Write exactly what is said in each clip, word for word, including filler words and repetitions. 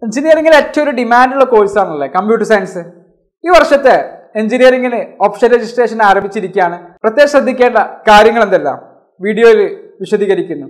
എഞ്ചിനീയറിംഗിൽ ഏറ്റവും ഒരു ഡിമാൻഡുള്ള കോഴ്സാണല്ലേ കമ്പ്യൂട്ടർ സയൻസ്. ഈ വർഷത്തെ എഞ്ചിനീയറിംഗിന് ഓപ്ഷൻ രജിസ്ട്രേഷൻ ആരംഭിച്ചിരിക്കുകയാണ്. പ്രത്യേകം ശ്രദ്ധിക്കേണ്ട കാര്യങ്ങൾ എന്തെല്ലാം വീഡിയോയിൽ വിശദീകരിക്കുന്നു.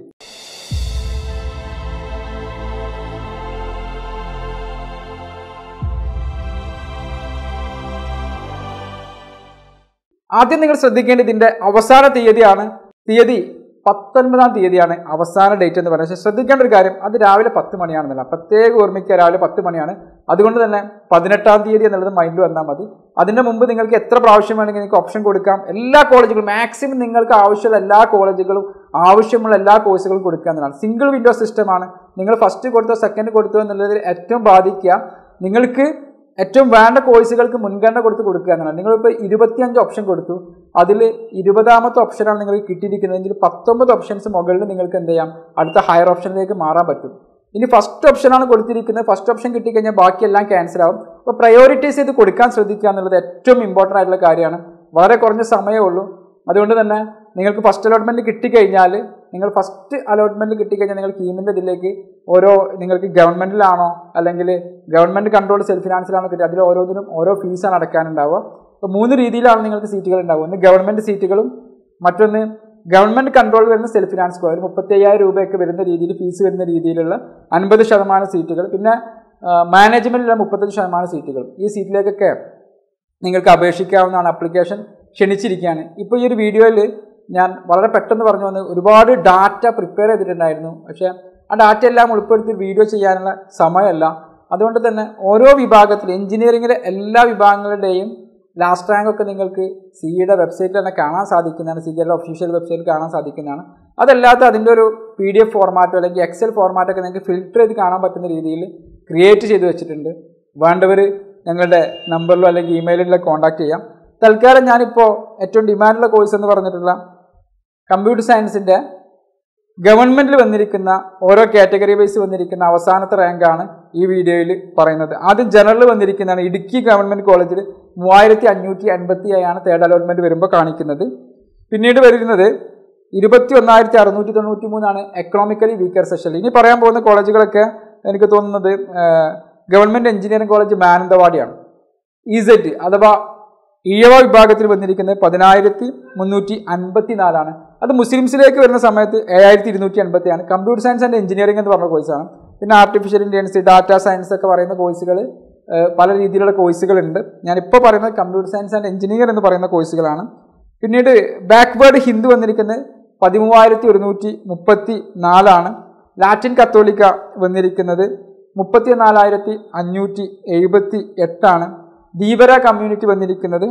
ആദ്യം നിങ്ങൾ ശ്രദ്ധിക്കേണ്ടത് ഇതിന്റെ അവസാന തീയതിയാണ്. തീയതി പത്തൊൻപതാം തീയതിയാണ് അവസാന ഡേറ്റ് എന്ന് പറയുന്നത്. ശ്രദ്ധിക്കേണ്ട ഒരു കാര്യം, അത് രാവിലെ പത്ത് മണിയാണെന്നല്ല, പ്രത്യേകം ഓർമ്മിക്കുക, രാവിലെ പത്ത് മണിയാണ്. അതുകൊണ്ട് തന്നെ പതിനെട്ടാം തീയതി എന്നുള്ളത് മൈൻഡിൽ വന്നാൽ മതി. അതിൻ്റെ മുമ്പ് നിങ്ങൾക്ക് എത്ര പ്രാവശ്യം വേണമെങ്കിൽ നിങ്ങൾക്ക് ഓപ്ഷൻ കൊടുക്കാം. എല്ലാ കോളേജുകളും മാക്സിമം നിങ്ങൾക്ക് ആവശ്യമുള്ള എല്ലാ കോളേജുകളും ആവശ്യമുള്ള എല്ലാ കോഴ്സുകളും കൊടുക്കുക എന്നതാണ്. സിംഗിൾ വിൻഡോ സിസ്റ്റമാണ്. നിങ്ങൾ ഫസ്റ്റ് കൊടുത്തോ സെക്കൻഡ് കൊടുത്തോ എന്നുള്ളതിൽ ഏറ്റവും ബാധിക്കുക നിങ്ങൾക്ക് ഏറ്റവും വേണ്ട കോഴ്സുകൾക്ക് മുൻഗണന കൊടുത്ത് കൊടുക്കുക എന്നതാണ്. നിങ്ങളിപ്പോൾ ഇരുപത്തിയഞ്ച് ഓപ്ഷൻ കൊടുത്തു, അതിൽ ഇരുപതാമത്തെ ഓപ്ഷനാണ് നിങ്ങൾക്ക് കിട്ടിയിരിക്കുന്നതെങ്കിൽ പത്തൊമ്പത് ഓപ്ഷൻസ് മുകളിൽ നിങ്ങൾക്ക് എന്ത് ചെയ്യാം, അടുത്ത ഹയർ ഓപ്ഷനിലേക്ക് മാറാൻ പറ്റും. ഇനി ഫസ്റ്റ് ഓപ്ഷനാണ് കൊടുത്തിരിക്കുന്നത്, ഫസ്റ്റ് ഓപ്ഷൻ കിട്ടിക്കഴിഞ്ഞാൽ ബാക്കിയെല്ലാം ക്യാൻസൽ ആവും. അപ്പോൾ പ്രയോറിറ്റൈസ് ചെയ്ത് കൊടുക്കാൻ ശ്രദ്ധിക്കുക എന്നുള്ളത് ഏറ്റവും ഇമ്പോർട്ടൻ്റ് ആയിട്ടുള്ള കാര്യമാണ്. വളരെ കുറഞ്ഞ സമയമേ ഉള്ളൂ. അതുകൊണ്ട് തന്നെ നിങ്ങൾക്ക് ഫസ്റ്റ് അലോട്ട്മെൻറ്റ് കിട്ടിക്കഴിഞ്ഞാൽ നിങ്ങൾ ഫസ്റ്റ് അലോട്ട്മെൻറ്റ് കിട്ടിക്കഴിഞ്ഞാൽ നിങ്ങൾ കീമിൻ്റെ ഇതിലേക്ക് ഓരോ നിങ്ങൾക്ക് ഗവൺമെൻറ്റിലാണോ അല്ലെങ്കിൽ ഗവൺമെൻറ് കൺട്രോൾ സെൽഫ് ഫിനാൻസിലാണോ കിട്ടുക, അതിൽ ഓരോന്നിനും ഓരോ ഫീസാണ് അടക്കാനുണ്ടാവുക. അപ്പോൾ മൂന്ന് രീതിയിലാണ് നിങ്ങൾക്ക് സീറ്റുകൾ ഉണ്ടാവുക. ഒന്ന് ഗവൺമെൻറ് സീറ്റുകളും, മറ്റൊന്ന് ഗവൺമെൻറ് കൺട്രോൾ വരുന്ന സെൽഫ് ഫിനാൻസ് കോഴ്സ് മുപ്പത്തി അയ്യായിരം രൂപയൊക്കെ വരുന്ന രീതിയിൽ ഫീസ് വരുന്ന രീതിയിലുള്ള അൻപത് ശതമാനം സീറ്റുകൾ, പിന്നെ മാനേജ്മെൻറ്റിലുള്ള മുപ്പത്തഞ്ച് ശതമാനം സീറ്റുകൾ. ഈ സീറ്റിലേക്കൊക്കെ നിങ്ങൾക്ക് അപേക്ഷിക്കാവുന്നതാണ്. ആപ്ലിക്കേഷൻ ക്ഷണിച്ചിരിക്കുകയാണ്. ഇപ്പോൾ ഈ ഒരു വീഡിയോയിൽ ഞാൻ വളരെ പെട്ടെന്ന് പറഞ്ഞു വന്ന് ഒരുപാട് ഡാറ്റ പ്രിപ്പയർ ചെയ്തിട്ടുണ്ടായിരുന്നു. പക്ഷേ ആ ഡാറ്റ എല്ലാം ഉൾപ്പെടുത്തി വീഡിയോ ചെയ്യാനുള്ള സമയമല്ല. അതുകൊണ്ട് തന്നെ ഓരോ വിഭാഗത്തിൽ എഞ്ചിനീയറിംഗിലെ എല്ലാ വിഭാഗങ്ങളുടെയും ലാസ്റ്റ് റാങ്ക് ഒക്കെ നിങ്ങൾക്ക് സിയുടെ വെബ്സൈറ്റിൽ തന്നെ കാണാൻ സാധിക്കുന്നതാണ്. സിയുടെ ഒഫീഷ്യൽ വെബ്സൈറ്റിൽ കാണാൻ സാധിക്കുന്നതാണ്. അതല്ലാത്ത അതിൻ്റെ ഒരു പി ഡി എഫ് ഫോർമാറ്റോ അല്ലെങ്കിൽ എക്സൽ ഫോർമാറ്റൊക്കെ നിങ്ങൾക്ക് ഫിൽറ്റർ ചെയ്ത് കാണാൻ പറ്റുന്ന രീതിയിൽ ക്രിയേറ്റ് ചെയ്ത് വെച്ചിട്ടുണ്ട്. വേണ്ടവർ ഞങ്ങളുടെ നമ്പറിലോ അല്ലെങ്കിൽ ഇമെയിലിലോ കോൺടാക്ട് ചെയ്യാം. തൽക്കാലം ഞാനിപ്പോൾ ഏറ്റവും ഡിമാൻഡുള്ള കോഴ്സ് എന്ന് പറഞ്ഞിട്ടുള്ള കമ്പ്യൂട്ടർ സയൻസിൻ്റെ ഗവൺമെൻറ്റിൽ വന്നിരിക്കുന്ന ഓരോ കാറ്റഗറി വൈസ് വന്നിരിക്കുന്ന അവസാനത്തെ റാങ്കാണ് ഈ വീഡിയോയിൽ പറയുന്നത്. ആദ്യം ജനറൽ വന്നിരിക്കുന്നതാണ്. ഇടുക്കി ഗവൺമെൻറ് കോളേജിൽ മൂവായിരത്തി അഞ്ഞൂറ്റി അൻപത്തി ഏഴാണ് തേർഡ് അലോട്ട്മെൻറ്റ് വരുമ്പോൾ കാണിക്കുന്നത്. പിന്നീട് വരുന്നത് ഇരുപത്തി ഒന്നായിരത്തി അറുന്നൂറ്റി തൊണ്ണൂറ്റി മൂന്നാണ് എക്കണോമിക്കലി വീക്കർ സെഷൻ. ഇനി പറയാൻ പോകുന്ന കോളേജുകളൊക്കെ എനിക്ക് തോന്നുന്നത് ഗവൺമെൻറ് എഞ്ചിനീയറിംഗ് കോളേജ് മാനന്തവാടിയാണ്. ഇസെറ്റ് അഥവാ ഈഴവ വിഭാഗത്തിൽ വന്നിരിക്കുന്നത് പതിനായിരത്തി മുന്നൂറ്റി അൻപത്തി നാലാണ്. അത് മുസ്ലിംസിലേക്ക് വരുന്ന സമയത്ത് ഏഴായിരത്തി ഇരുന്നൂറ്റി അൻപത്തി ആണ്. കമ്പ്യൂട്ടർ സയൻസ് ആൻഡ് എഞ്ചിനീയറിംഗ് എന്ന് പറഞ്ഞ കോഴ്സാണ്. പിന്നെ ആർട്ടിഫിഷ്യൽ ഇൻ്റലിജൻസ്, ഡാറ്റ സയൻസ് ഒക്കെ പറയുന്ന കോഴ്സുകൾ, പല രീതിയിലുള്ള കോഴ്സുകളുണ്ട്. ഞാനിപ്പോൾ പറയുന്നത് കമ്പ്യൂട്ടർ സയൻസ് ആൻഡ് എഞ്ചിനീയർ എന്ന് പറയുന്ന കോഴ്സുകളാണ്. പിന്നീട് ബാക്ക്വേർഡ് ഹിന്ദു വന്നിരിക്കുന്നത് പതിമൂവായിരത്തി ഒരുന്നൂറ്റി മുപ്പത്തി നാലാണ്. ലാറ്റിൻ കത്തോലിക്ക വന്നിരിക്കുന്നത് മുപ്പത്തി നാലായിരത്തി അഞ്ഞൂറ്റി എഴുപത്തി എട്ടാണ്. ധീവര കമ്മ്യൂണിറ്റി വന്നിരിക്കുന്നത്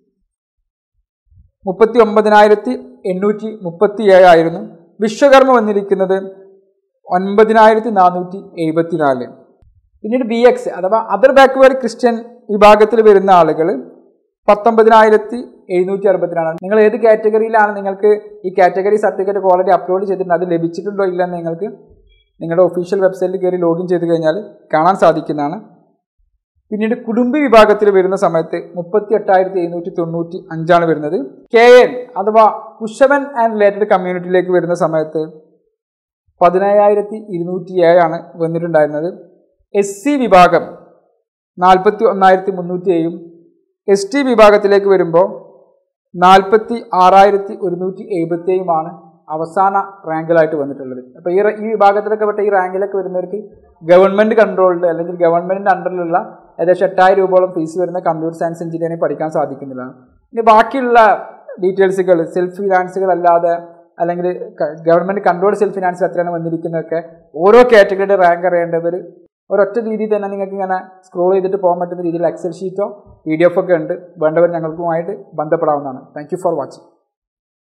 മുപ്പത്തി ഒമ്പതിനായിരത്തി എണ്ണൂറ്റി മുപ്പത്തി ഏഴായിരുന്നു. വിശ്വകർമ്മ വന്നിരിക്കുന്നത് ഒൻപതിനായിരത്തി നാനൂറ്റി എഴുപത്തി നാല്. പിന്നീട് ബി എക്സ് അഥവാ അതർ ബാക്ക്വേർഡ് ക്രിസ്ത്യൻ വിഭാഗത്തിൽ വരുന്ന ആളുകൾ പത്തൊമ്പതിനായിരത്തി എഴുന്നൂറ്റി അറുപത്തിനാണ്. നിങ്ങൾ ഏത് കാറ്റഗറിയിലാണ്, നിങ്ങൾക്ക് ഈ കാറ്റഗറി സർട്ടിഫിക്കറ്റ് ഓൾറെഡി അപ്ലോഡ് ചെയ്തിട്ടുണ്ട്, അത് ലഭിച്ചിട്ടുണ്ടോ ഇല്ലെന്ന് നിങ്ങൾക്ക് നിങ്ങളുടെ ഒഫീഷ്യൽ വെബ്സൈറ്റിൽ കയറി ലോഗിൻ ചെയ്ത് കഴിഞ്ഞാൽ കാണാൻ സാധിക്കുന്നതാണ്. പിന്നീട് കുടുംബി വിഭാഗത്തിൽ വരുന്ന സമയത്ത് മുപ്പത്തി എട്ടായിരത്തി എഴുന്നൂറ്റി തൊണ്ണൂറ്റി അഞ്ചാണ് വരുന്നത്. കെ എൻ അഥവാ കുശവൻ ആൻഡ് റിലേറ്റഡ് കമ്മ്യൂണിറ്റിയിലേക്ക് വരുന്ന സമയത്ത് പതിനയ്യായിരത്തി ഇരുന്നൂറ്റി ഏഴാണ് വന്നിട്ടുണ്ടായിരുന്നത്. എസ് സി വിഭാഗം നാൽപ്പത്തി ഒന്നായിരത്തി മുന്നൂറ്റി ഏഴും എസ് ടി വിഭാഗത്തിലേക്ക് വരുമ്പോൾ നാൽപ്പത്തി ആറായിരത്തി ഒരുന്നൂറ്റി എഴുപത്തി ഏഴുമാണ് അവസാന റാങ്കിലായിട്ട് വന്നിട്ടുള്ളത്. അപ്പോൾ ഈ ഈ വിഭാഗത്തിലൊക്കെ പെട്ട ഈ റാങ്കിലൊക്കെ വരുന്നവർക്ക് ഗവൺമെൻറ് കൺട്രോൾഡ് അല്ലെങ്കിൽ ഗവൺമെൻറ്റിൻ്റെ അണ്ടറിലുള്ള ഏകദേശം എട്ടായിരം രൂപയോളം ഫീസ് വരുന്ന കമ്പ്യൂട്ടർ സയൻസ് എഞ്ചിനീയറിംഗ് പഠിക്കാൻ സാധിക്കുന്നതാണ്. ഇനി ബാക്കിയുള്ള ഡീറ്റെയിൽസുകൾ സെൽഫ് ഫിനാൻസുകൾ അല്ലാതെ അല്ലെങ്കിൽ ഗവൺമെൻറ് കൺട്രോൾ സെൽഫ് ഫിനാൻസ് എത്രയാണ് വന്നിരിക്കുന്നതൊക്കെ ഓരോ കാറ്റഗറിയുടെ റാങ്ക് അറിയേണ്ടവർ ഒരൊറ്റ രീതിയിൽ തന്നെ നിങ്ങൾക്ക് ഇങ്ങനെ സ്ക്രോൾ ചെയ്തിട്ട് പോകാൻ പറ്റുന്ന രീതിയിൽ എക്സൽ ഷീറ്റോ പി ഡി എഫ് ഒക്കെ ഉണ്ട്. വേണ്ടവർ ഞങ്ങൾക്കുമായിട്ട് ബന്ധപ്പെടാവുന്നതാണ്. Thank you for watching.